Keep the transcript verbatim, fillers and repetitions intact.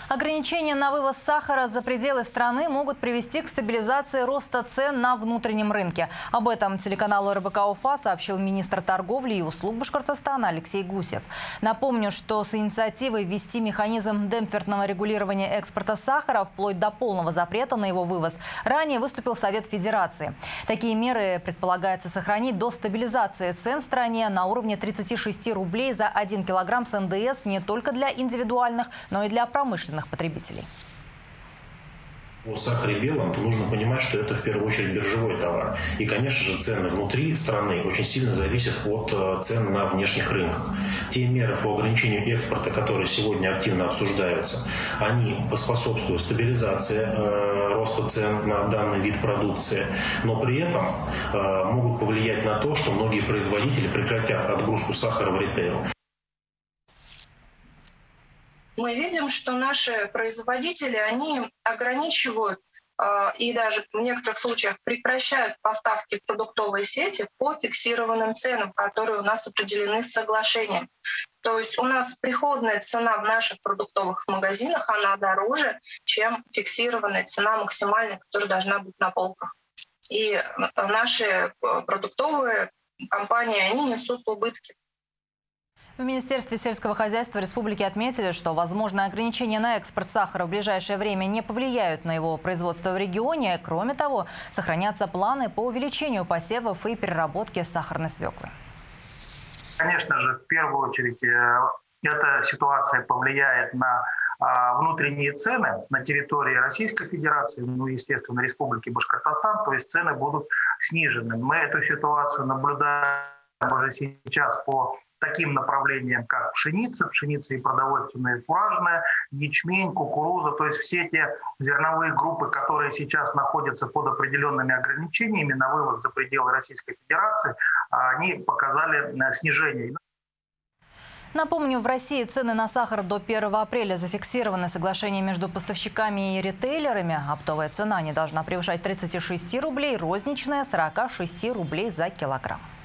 Ограничения на вывоз сахара за пределы страны могут привести к стабилизации роста цен на внутреннем рынке. Об этом телеканалу эр бэ ка Уфа сообщил министр торговли и услуг Башкортостана Алексей Гусев. Напомню, что с инициативой ввести механизм демпферного регулирования экспорта сахара вплоть до полного запрета на его вывоз ранее выступил Совет Федерации. Такие меры предполагается сохранить до стабилизации цен в стране на уровне тридцати шести рублей за один килограмм с эн дэ эс не только для индивидуальных, но и для промышленных потребителей. О сахаре белом нужно понимать, что это в первую очередь биржевой товар. И, конечно же, цены внутри страны очень сильно зависят от цен на внешних рынках. Те меры по ограничению экспорта, которые сегодня активно обсуждаются, они поспособствуют стабилизации э, роста цен на данный вид продукции, но при этом э, могут повлиять на то, что многие производители прекратят отгрузку сахара в ритейл. Мы видим, что наши производители, они ограничивают э, и даже в некоторых случаях прекращают поставки в продуктовые сети по фиксированным ценам, которые у нас определены соглашением. То есть у нас приходная цена в наших продуктовых магазинах, она дороже, чем фиксированная цена максимальная, которая должна быть на полках. И наши продуктовые компании, они несут убытки. В Министерстве сельского хозяйства республики отметили, что возможные ограничения на экспорт сахара в ближайшее время не повлияют на его производство в регионе. Кроме того, сохранятся планы по увеличению посевов и переработки сахарной свеклы. Конечно же, в первую очередь, эта ситуация повлияет на внутренние цены на территории Российской Федерации, ну, естественно, Республики Башкортостан, то есть цены будут снижены. Мы эту ситуацию наблюдаем уже сейчас по таким направлениям, как пшеница, пшеница и продовольственная, и фуражная, ячмень, кукуруза, то есть все те зерновые группы, которые сейчас находятся под определенными ограничениями на вывоз за пределы Российской Федерации, они показали снижение. Напомню, в России цены на сахар до первого апреля зафиксированы. Соглашение между поставщиками и ритейлерами. Оптовая цена не должна превышать тридцати шести рублей, розничная – сорока шести рублей за килограмм.